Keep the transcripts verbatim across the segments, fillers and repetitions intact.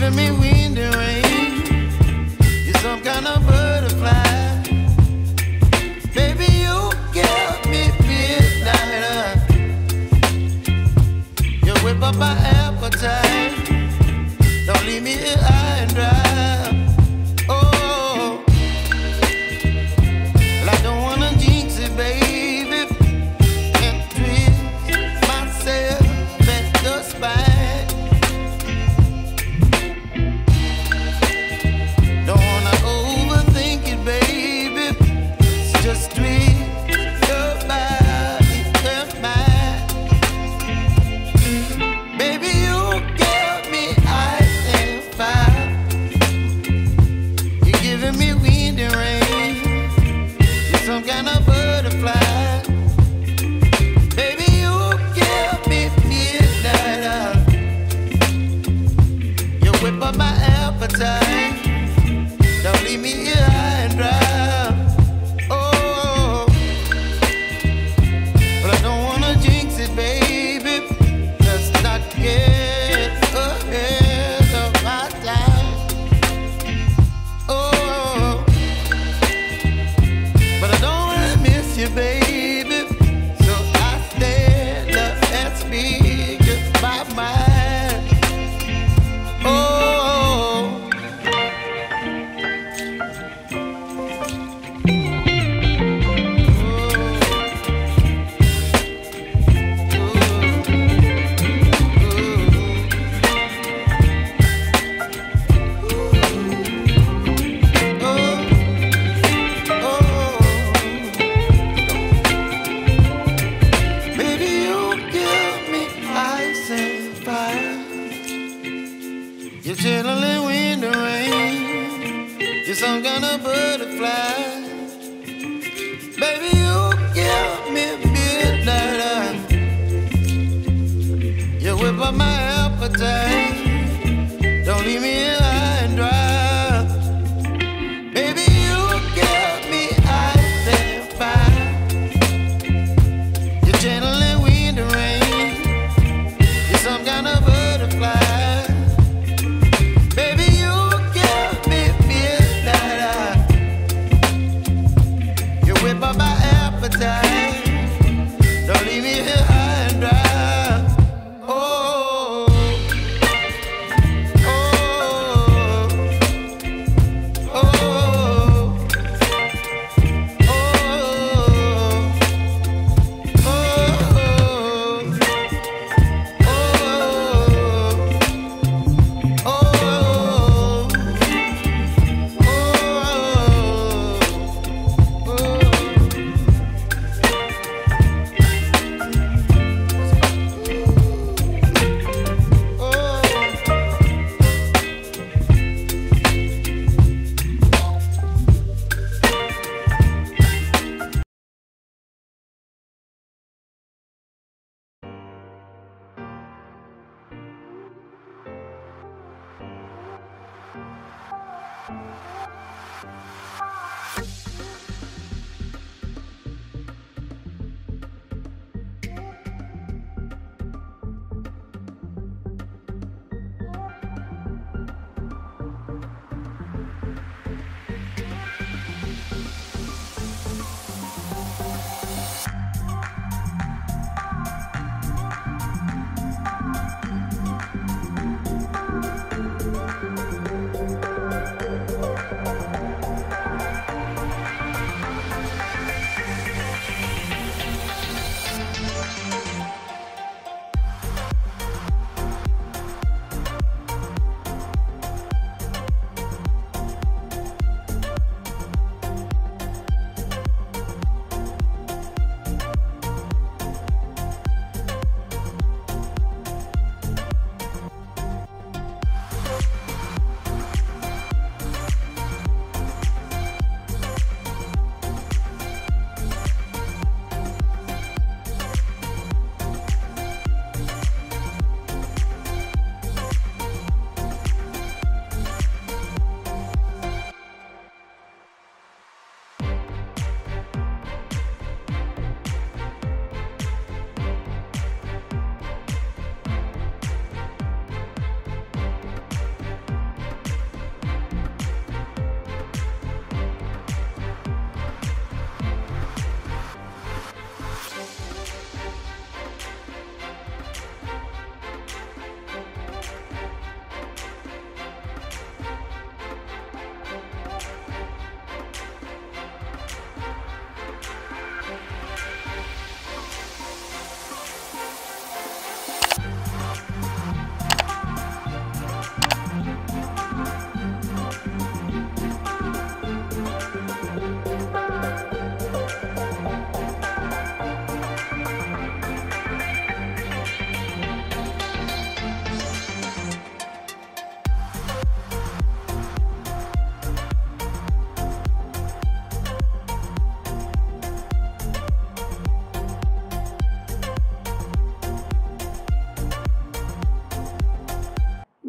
giving me wind and rain. You're some kind of butterfly. Baby, you give me midnight. You whip up my appetite. Don't leave me here high and dry. Oh, well, I don't wanna jinx it, baby, and twist myself at the spine. Don't wanna overthink it, baby. It's just twist your body and mine. Baby, you give me ice and fire. You're giving me wind and rain. You're some kind of butterfly. Baby, you give me midnight. You whip up my appetite. Don't leave me here high and dry. Oh, but I don't wanna jinx it, baby. Let's not get ahead of my time. Oh, but I don't wanna miss you, baby. So I stand up and speak my mind. Oh. Baby, you give me ice and fire. You're chilling wind and rain. You're some kind of butterfly. Baby, you give me midnight. You whip up my appetite. Don't leave me here high and dry. Baby, you give me ice and fire. You're channeling wind and rain. You're some kind of butterfly. Baby, you give me midnight. You whip up my appetite. Don't leave me here high and dry. Oh, oh, oh, oh,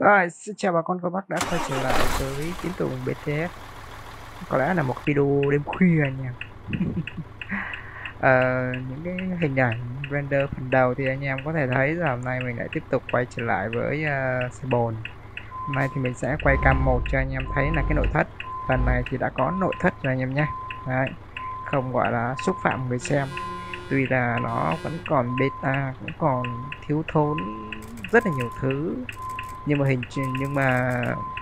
Rồi, xin chào bà con cô bác đã quay trở lại với Tiến Tùng bê tê ét. Có lẽ là một video đêm khuya anh em. Ờ, những cái hình ảnh render phần đầu thì anh em có thể thấy là hôm nay mình lại tiếp tục quay trở lại với uh, xe bồn. Hôm nay thì mình sẽ quay cam một cho anh em thấy là cái nội thất. Phần này thì đã có nội thất rồi anh em nhé. Đấy, không gọi là xúc phạm người xem. Tuy là nó vẫn còn beta, cũng còn thiếu thốn rất là nhiều thứ, nhưng mà hình nhưng mà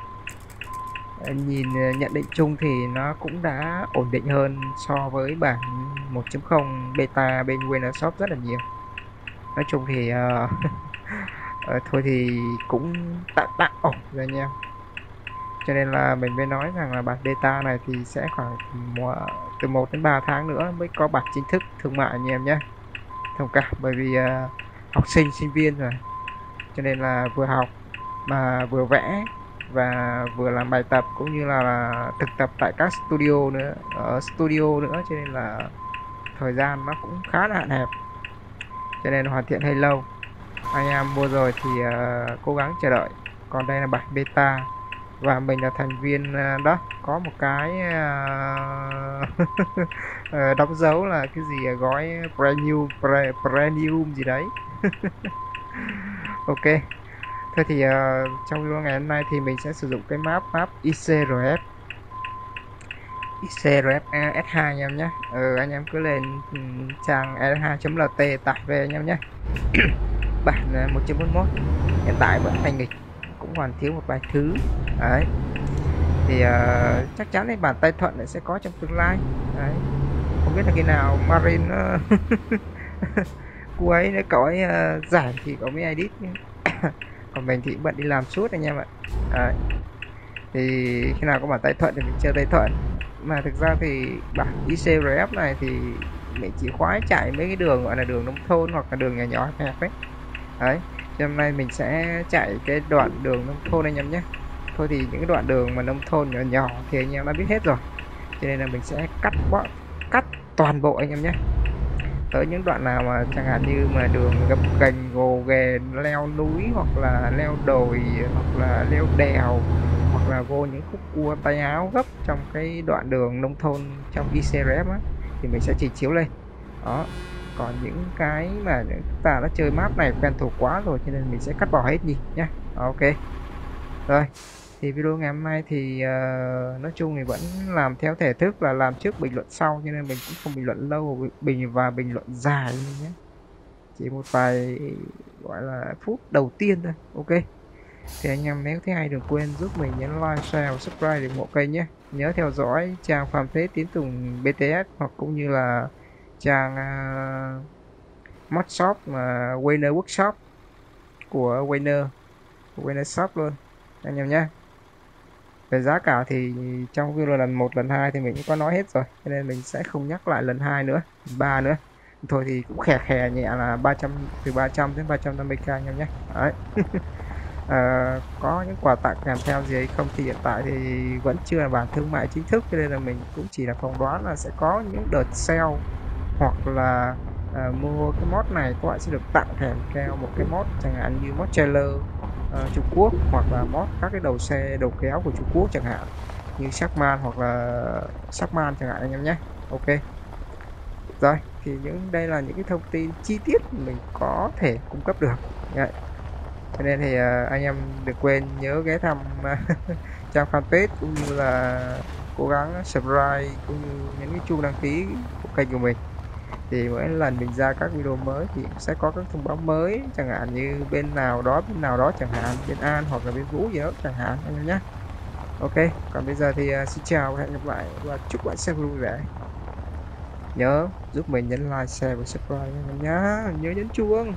nhìn nhận định chung thì nó cũng đã ổn định hơn so với bản một chấm không beta bên Winnershop rất là nhiều. Nói chung thì uh, uh, thôi thì cũng tạm tạm ổn rồi anh em. Cho nên là mình mới nói rằng là bản beta này thì sẽ khoảng từ một đến ba tháng nữa mới có bản chính thức thương mại anh em nhé. Thông cảm, bởi vì uh, học sinh sinh viên rồi, cho nên là vừa học mà vừa vẽ và vừa làm bài tập cũng như là, là thực tập tại các studio nữa, ở studio nữa, cho nên là thời gian nó cũng khá là hạn hẹp, cho nên hoàn thiện hơi lâu. Anh em mua rồi thì uh, cố gắng chờ đợi. Còn đây là bản beta và mình là thành viên uh, đó, có một cái uh, đóng dấu là cái gì gói premium pre, premium gì đấy. Ok. Thôi thì uh, trong video ngày hôm nay thì mình sẽ sử dụng cái map map i xê rờ ép i xê rờ ép ét hai anh em nhé. Ừ, anh em cứ lên trang e hai chấm lờ tê tải về anh em nhé. Bản một chấm bốn mốt hiện tại vẫn hành nghịch, cũng còn thiếu một vài thứ đấy, thì uh, chắc chắn là bản tay thuận này sẽ có trong tương lai đấy. Không biết là khi nào Marin uh, cô ấy nếu cậu ấy uh, giải thì cậu mới edit, còn mình thì bận đi làm suốt anh em ạ. Đấy. Thì khi nào có bản tay thuận thì mình chơi tay thuận, mà thực ra thì bản i xê rờ ép này thì mình chỉ khoái chạy mấy cái đường gọi là đường nông thôn hoặc là đường nhỏ nhỏ hẹp ấy. Đấy, cho hôm nay mình sẽ chạy cái đoạn đường nông thôn anh em nhé. Thôi thì những cái đoạn đường mà nông thôn nhỏ nhỏ thì anh em đã biết hết rồi, cho nên là mình sẽ cắt bỏ, cắt toàn bộ anh em nhé. Tới những đoạn nào mà chẳng hạn như mà đường gập ghềnh gồ ghề, leo núi hoặc là leo đồi hoặc là leo đèo hoặc là vô những khúc cua tay áo gấp trong cái đoạn đường nông thôn trong i xê rờ ép á, thì mình sẽ trình chiếu lên đó. Còn những cái mà chúng ta đã chơi map này quen thuộc quá rồi cho nên mình sẽ cắt bỏ hết đi nhé. Ok rồi, thì video ngày hôm nay thì uh, nói chung thì vẫn làm theo thể thức là làm trước bình luận sau, cho nên mình cũng không bình luận lâu bình và bình luận dài nhé, chỉ một vài gọi là phút đầu tiên thôi. Ok, thì anh em nếu thấy hay đừng quên giúp mình nhấn like, share và subscribe để ủng hộ kênh nhé. Nhớ theo dõi trang fanpage Tiến Tùng bê tê ét hoặc cũng như là trang uh, mod shop mà uh, Winner Workshop của Winner của Winner Shop luôn anh em nhé. Về giá cả thì trong video lần một lần hai thì mình cũng có nói hết rồi, cho nên mình sẽ không nhắc lại lần hai nữa, ba nữa. Thôi thì cũng khè khè nhẹ là ba trăm, từ ba trăm đến ba trăm năm mươi k anh em nhé. Đấy. À, có những quà tặng kèm theo gì hay không thì hiện tại thì vẫn chưa là bản thương mại chính thức, cho nên là mình cũng chỉ là phỏng đoán là sẽ có những đợt sale hoặc là à, mua cái mod này các bạn sẽ được tặng kèm theo một cái mod chẳng hạn như mod trailer uh, Trung Quốc, hoặc là mod các cái đầu xe đầu kéo của Trung Quốc chẳng hạn như Shackman hoặc là Shackman chẳng hạn anh em nhé. Ok rồi, thì những đây là những cái thông tin chi tiết mình có thể cung cấp được. Đấy. Cho nên thì uh, anh em đừng quên nhớ ghé thăm uh, trang fanpage cũng như là cố gắng subscribe cũng như nhấn cái chuông đăng ký của kênh của mình, thì mỗi lần mình ra các video mới thì sẽ có các thông báo mới, chẳng hạn như bên nào đó bên nào đó chẳng hạn, bên An hoặc là bên Vũ gì đó chẳng hạn anh em nhé. Ok, còn bây giờ thì uh, xin chào và hẹn gặp lại và chúc bạn xem vui vẻ. Nhớ giúp mình nhấn like, share và subscribe anh em nhé, nhớ nhấn chuông.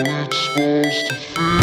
it's supposed to feel.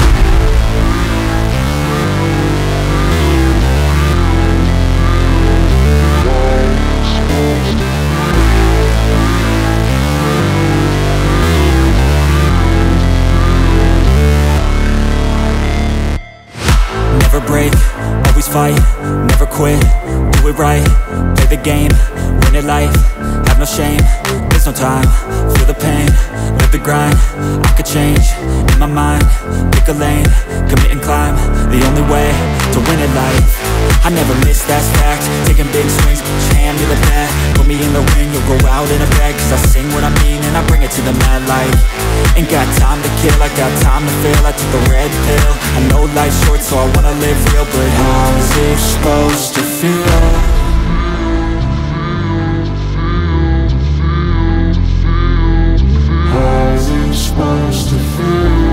Never break, always fight, never quit, do it right, play the game, win it life, have no shame, there's no time, feel the pain, live the grind, I could change, in my mind, pick a lane, commit and climb, the only way to win it life. I never miss, that's fact, taking big swings, hand me the bat, put me in the ring, you'll go out in a bag, cause I sing what I mean and I bring it to the mad light. Ain't got time to kill, I got time to feel, I took the red pill, I know life's short so I wanna live real, but how's it supposed to feel? How's it supposed to feel?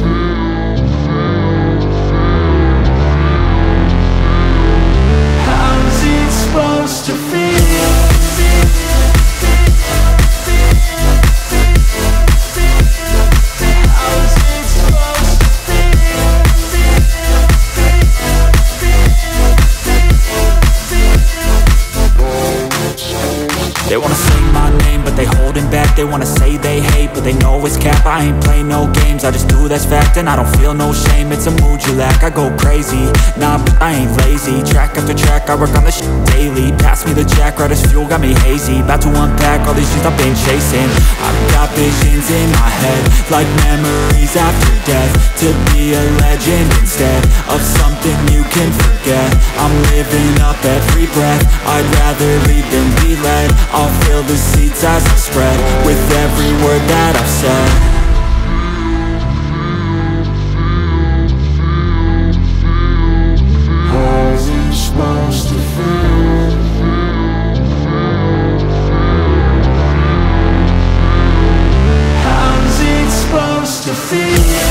How's it supposed to feel? They wanna say my name, but they holding back. They wanna say they hate, but they know it's cap. I ain't play no games, I just do that's fact. And I don't feel no shame, it's a mood you lack. I go crazy, nah, but I ain't lazy. Track after track, I work on this shit daily. Pass me the jack, right as fuel, got me hazy. About to unpack all these things I've been chasing. I've got visions in my head, like memories after death. To be a legend instead of something you can forget. I'm living up every breath, I'd rather lead than be led. I'll fill the seats as I spread with every word that I've said. How's it supposed to feel? How's it supposed to feel?